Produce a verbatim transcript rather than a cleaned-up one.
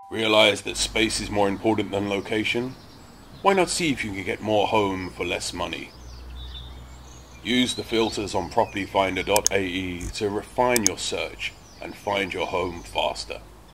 Realize that space is more important than location? Why not see if you can get more home for less money? Use the filters on property finder dot A E to refine your search and find your home faster.